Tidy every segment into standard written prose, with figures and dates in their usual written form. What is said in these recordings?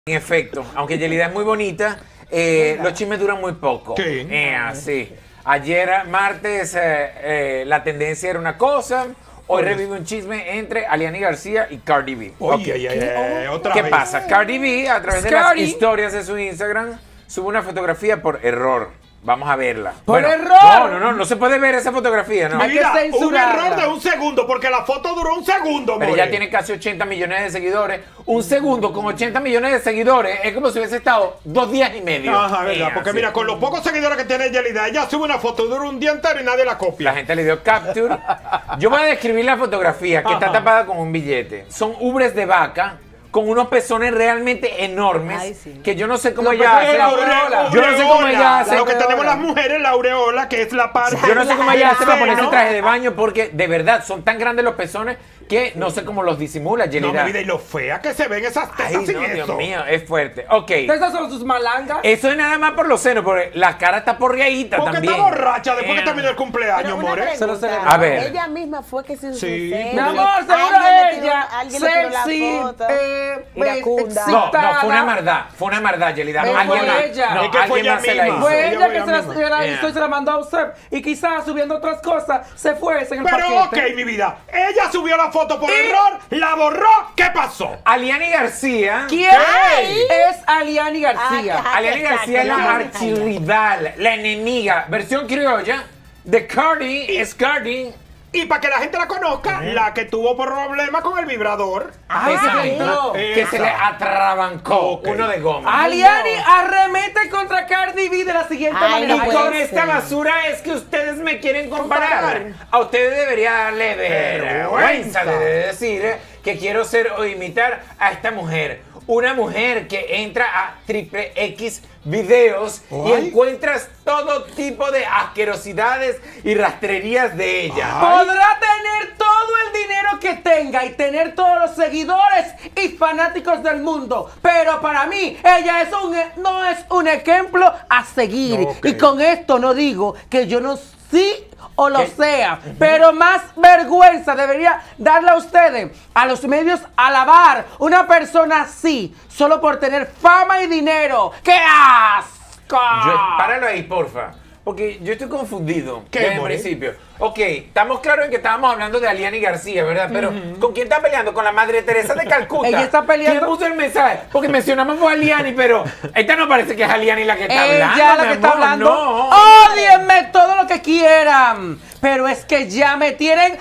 En efecto, aunque Yelida es muy bonita, los chismes duran muy poco. Sí. Sí. Ayer, martes, la tendencia era una cosa. Hoy revive un chisme entre Aliani García y Cardi B. Oye, otra ¿Qué vez. pasa? Cardi B, a través de las historias de su Instagram, sube una fotografía por error. Vamos a verla. ¿Por error? No se puede ver esa fotografía, ¿no? Hay que Mira, un censurarla. error de un segundo, porque la foto duró un segundo, Pero more. ella tiene casi 80 millones de seguidores. Un segundo con 80 millones de seguidores es como si hubiese estado 2 días y medio. Ajá, verdad, porque Sí. mira, con los pocos seguidores que tiene Yelida, ella sube una foto, dura un día entero y nadie la copia. La gente le dio capture. Yo voy a describir la fotografía que está Ajá. tapada con un billete. Son ubres de vaca con unos pezones realmente enormes. Ay, sí. Que yo no sé cómo Los ella pezones hace. de la aureola. Yo no sé cómo ella hace. Lo que tenemos las mujeres, la aureola, que es la parte. Yo no sé cómo ella hace para ponerse ¿no? traje de baño porque de verdad son tan grandes los pezones que no sé cómo los disimula No, Yelida. mi vida, y lo fea que se ven esas tetas Ay, sin no, Dios eso. mío, es fuerte. Ok. Esas son sus malangas. Eso es nada más por los senos, porque la cara está porreadita Porque también. está borracha después que terminó el Pero cumpleaños, una more. Se lo pregunta, celebra. A ver. ella misma fue que se hizo Sí. su Mi selfie. amor, seguro Alguien le tiró- ella, alguien le tiró la sexy, foto. Iracunda. No, fue una maldad. Fue una maldad, Yelida. Fue Alguien más. ella. No, Es que fue alguien ella más se la misma. hizo. Fue Ella ella fue que ella se la, misma. se la hizo Yeah. y se la mandó a usted. Y quizás subiendo otras cosas se fue en el Pero paquete. ok, mi vida, ella subió la foto por error, la borró, ¿qué pasó? Aliani García. ¿Quién es Aliani García? Ah, Aliani García es la archirrival, la enemiga, versión criolla de Cardi. Es Cardi. Y para que la gente la conozca, la que tuvo problemas con el vibrador. Ay, Exacto. que entró. Que se le atrabancó Ok. uno de goma. Aliani arremete contra Cardi B de la siguiente Ay, manera. no Y puede con ser. esta basura es que ustedes me quieren comparar. A ustedes debería darle vergüenza de decir que quiero ser o imitar a esta mujer. Una mujer que entra a triple X videos y Ay. encuentras todo tipo de asquerosidades y rastrerías de ella. Podrá tener todo el dinero que tenga y tener todos los seguidores y fanáticos del mundo, pero para mí ella no es un ejemplo a seguir. No, ok. Y con esto no digo que yo no sí o lo sea, pero más vergüenza debería darle a ustedes, a los medios, alabar una persona así, solo por tener fama y dinero. ¡Qué asco! Páralo ahí, porfa. Porque yo estoy confundido ¿Qué, desde el more? principio. Ok, estamos claros en que estábamos hablando de Aliani García, ¿verdad? Pero ¿con quién está peleando? Con la Madre Teresa de Calcuta. Ella está peleando- ¿Quién puso el mensaje? Porque mencionamos fue a Aliani, pero esta no parece que es Aliani la que está hablando. Ella la mi que está amor, hablando. No. Ódienme todo lo que quieran. Pero es que ya me tienen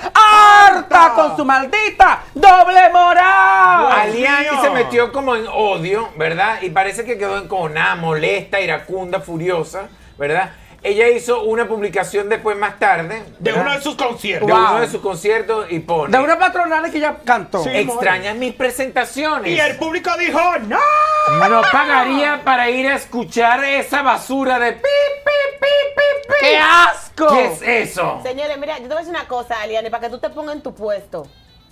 harta con su maldita doble moral. Aliani mío. se metió como en odio, ¿verdad? Y parece que quedó encojonada, molesta, iracunda, furiosa, ¿verdad? Ella hizo una publicación después más tarde De ¿verdad? uno de sus conciertos. de Wow. uno de sus conciertos y pone De una patronal que ya cantó. Sí. extrañan mis presentaciones. Y el público dijo, ¡no! No pagaría para ir a escuchar esa basura de pi, pi, pi, pi, pi. ¡Qué asco! ¿Qué es eso? Señores, mira, yo te voy a decir una cosa, Aliani, para que tú te pongas en tu puesto.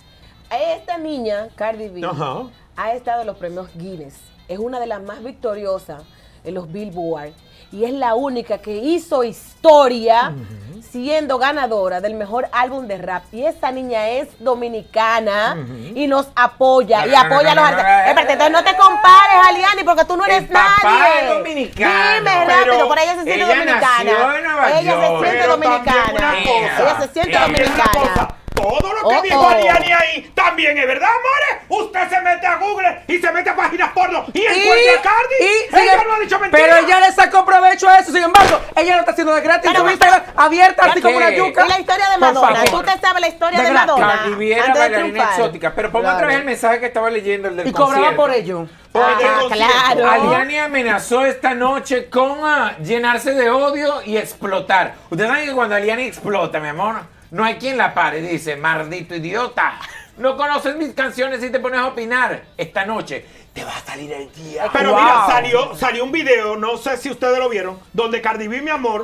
Esta niña, Cardi B, Ajá. ha estado en los premios Guinness. Es una de las más victoriosas en los Billboard. Y es la única que hizo historia siendo ganadora del mejor álbum de rap. Y esa niña es dominicana y nos apoya. Y apoya a los artistas. Espérate, entonces no te compares, Aliani, porque tú no eres El papá nadie. es dominicano. Dime Pero rápido, por ella se siente ella dominicana. nació en Nueva Ella York. se siente Pero también dominicana. una cosa. Ella se siente También También una dominicana. cosa, todo lo que Oh, dijo oh. Aliani ahí también es verdad, more. Usted se mete a Google y se mete a páginas porno y encuentra a Cardi. Ella no ha dicho mentira. Pero ella le sacó provecho a eso. Sin embargo, ella lo está haciendo de gratis. Pero Su Instagram abierta así ¿qué? como una yuca. Y la historia de Por Madonna. favor. Tú te sabes la historia De de gratis. Madonna. Cardi B era antes de bailarina triunfar. exótica. Pero ponme otra vez el mensaje que estaba leyendo, el del Y cobraba concierto. por ello. Porque Ah, claro. Aliani amenazó esta noche con llenarse de odio y explotar. Ustedes saben que cuando Aliani explota, mi amor, no hay quien la pare. Dice, maldito idiota, no conoces mis canciones y te pones a opinar. Esta noche te va a salir el día. Pero Wow. mira, salió un video, no sé si ustedes lo vieron, donde Cardi B, mi amor,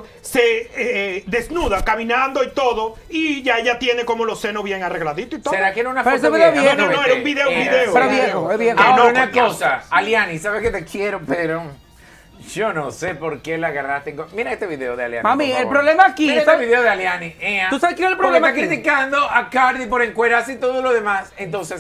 se desnuda caminando y todo, y ya ella tiene como los senos bien arregladitos y todo. ¿Será que era una Pero foto ese video vieja? viejo. No, era un video, Pero viejo, es viejo. Ahora no, una coñazo. cosa, Aliani, sabes que te quiero, pero yo no sé por qué la agarraste. Mira este video de Aliani. Mami, por el favor. problema aquí, Mira este ¿sabes? video de Aliani. ¿Tú sabes qué es el Porque problema está aquí? criticando a Cardi por encuerarse y todo lo demás. Entonces,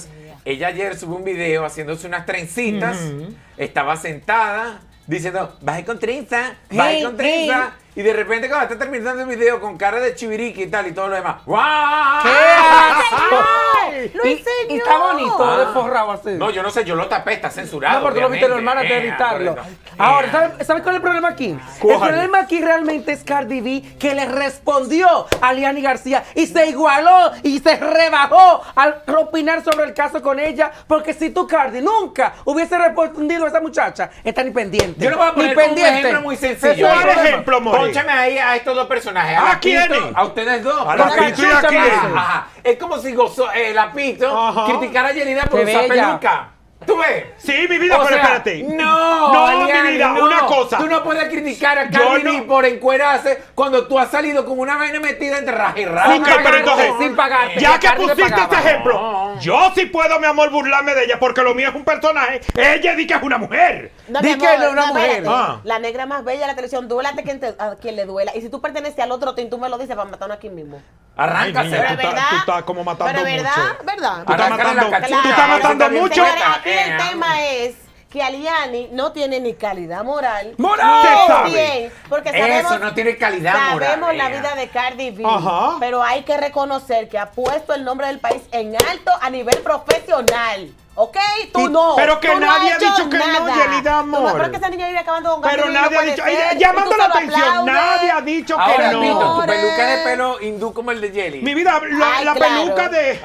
ella ayer subió un video haciéndose unas trencitas, estaba sentada diciendo, bajé con trenza, bajé con trenza. Y de repente cuando está terminando el video con cara de chiviriqui y tal y todo lo demás. ¡Guau! ¡Qué asco! ¡Lo enseñó! Y está bonito, de forrado así. No, yo no sé, yo lo tapé, está censurado. No, porque lo viste obviamente. normal antes de editarlo. Ahora, ¿sabes cuál es el problema aquí? ¿Cuál? El problema aquí realmente es Cardi B, que le respondió a Liani García y se igualó y se rebajó al opinar sobre el caso con ella. Porque si tú, Cardi, nunca hubiese respondido a esa muchacha, está ni pendiente. Yo le voy a poner ni como un pendiente. ejemplo muy sencillo. Eso es ¿Cuál el problema. ejemplo, More? Pónchame ahí a estos dos personajes. ¿A la Pito, quiénes? A ustedes dos. A la Porque- Pito y a quién. Ajá. Es como si la Pito Ajá. criticara a Yelida por Qué usar bella. peluca. ¿Tú ves? Sí, mi vida, O pero sea, espérate. No, No, Aliani, mi vida, no. una cosa. Tú no puedes criticar a Yo Cardi B no- por encuerarse cuando tú has salido con una vaina metida entre raja y raja. Sin Ok, pero pagarte, entonces, sin pagarte. ya que Cardi le pusiste pagaba. este ejemplo, yo sí puedo, mi amor, burlarme de ella porque lo mío es un personaje. Ella di que es una mujer. No, Di mi que amor, no, una mujer. espérate. Ah. La negra más bella de la televisión, duélate a quien le duela. Y si tú perteneces al otro team, tú me lo dices para matarnos aquí mismo. Arráncase. Ay, niña, Pero es verdad. tú estás como matando Pero es verdad, mucho. ¿verdad? Tú estás Arráncale la matando, cachucha, tú estás eso matando está bien mucho. Señores, aquí el Ah. tema es que Aliani no tiene ni calidad moral. ¡Moral! Se Ni sabe. bien, porque sabemos, Eso no tiene calidad moral. sabemos la Ea. vida de Cardi B, Ajá. pero hay que reconocer que ha puesto el nombre del país en alto a nivel profesional. ¿Ok? Tú Sí, no. pero que tú no nadie has ha hecho dicho que no, nada. Yelida, Tú amor. no, pero es que esa niña vive acabando con Cardi Pero B, no nadie ha puede dicho, ser, llamando y tú la se lo atención, aplaudes. nadie ha dicho que Ahora, no. Pito, tu Señores. peluca de pelo hindú como el de Jelly. Mi vida, la Ay, claro. peluca de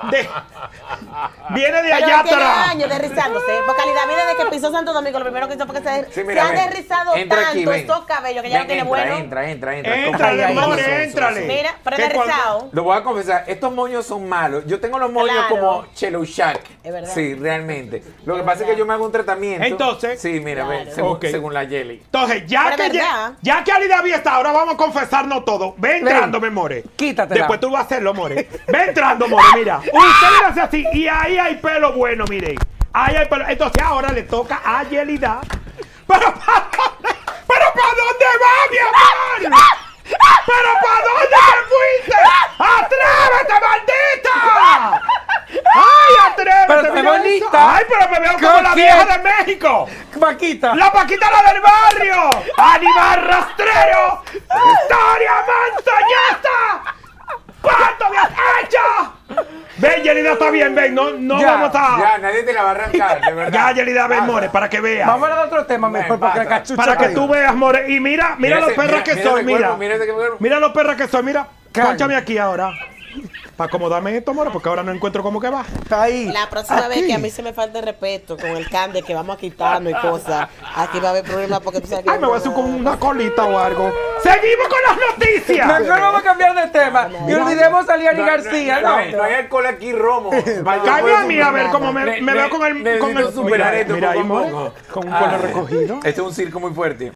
viene de Pero allá tiene atrás. años derrizándose. Porque Ali David, desde que pisó Santo Domingo, lo primero que hizo fue que Sí, se mira, ha ven. derrizado Entra tanto aquí, ven. estos cabellos que ya no tiene bueno. Entra. Éntrale, Ay, amor, ay, éntrale. Mira, pero Que es derrizado. Lo voy a confesar, estos moños son malos. Yo tengo los moños Claro. como Chelo Shack. Es verdad. Sí, realmente. Lo que Es pasa es que verdad. yo me hago un tratamiento. Entonces. Sí, mira, Claro. ven, según, Ok. según la Jelly. Entonces, ya Pero que, verdad. ya que Ali David está, ahora vamos a confesarnos todo. Ve entrando, me more. Quítatela. Después tú vas a hacerlo, more. Ve entrando, more, mira. Usted le hace así y ahí hay pelo bueno, mire. Ahí hay pelo. Entonces ahora le toca a Yelida. ¿Pero para dónde va, mi amor? ¿Pero para dónde te fuiste? ¡Atrévete, maldita! ¡Ay, atrévete! Pero te mira bonita. eso. ¡Ay, pero me veo como ¿Con la quién? vieja de México! Paquita. ¡La Paquita, la del barrio! ¡Animal rastrero! ¡Historia montañesa! ¿Cuánto me has hecho? Ven, Yelida, está bien, ven. No Ya, vamos a... Ya, nadie te la va a arrancar, de verdad. Ya, Yelida, ven, Pasa. more, para que veas. Vamos a hablar de otro tema mejor, porque la pasa. cachucha. Para que ahí. tú veas, more. Y mira los ese- perras que mira soy, ese mira. cuerpo, mira ese cuerpo. Mira los perras que soy, mira. Calle. Pónchame aquí ahora. Para acomodarme esto, more, porque ahora no encuentro cómo que va. Ahí. La próxima vez Aquí. que a mí se me falte respeto con el cande que vamos a quitarnos y cosas, aquí va a haber problemas porque tú sabes que... Ay, me voy a hacer con una colita o algo. ¡Seguimos con las noticias! Mejor vamos a cambiar de tema y olvidemos a Liani García, ¿no? No hay alcohol aquí, Romo. Cambia a mí a ver cómo me veo con el... Necesito superar esto Mira ahí, poco a more, poco. con un pelo recogido. Este es un circo muy fuerte.